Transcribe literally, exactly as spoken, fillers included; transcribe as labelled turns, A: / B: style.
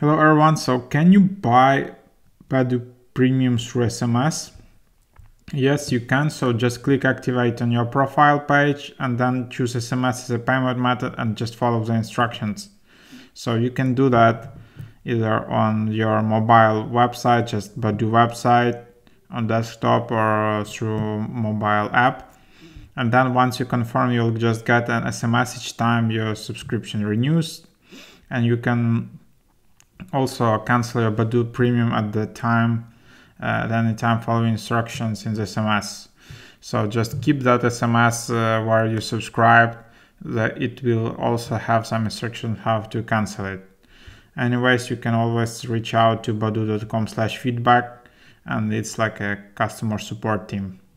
A: Hello everyone, so can you buy Badoo Premium through S M S? Yes, you can, so just click activate on your profile page and then choose S M S as a payment method and just follow the instructions. So you can do that either on your mobile website, just Badoo website, on desktop or through mobile app. And then once you confirm, you'll just get an S M S each time your subscription renews, and you can also cancel your Badoo Premium at the time, uh, at any time following instructions in the S M S. So just keep that S M S uh, where you subscribe. That it will also have some instructions how to cancel it. Anyways, you can always reach out to badoo dot com slash feedback, and it's like a customer support team.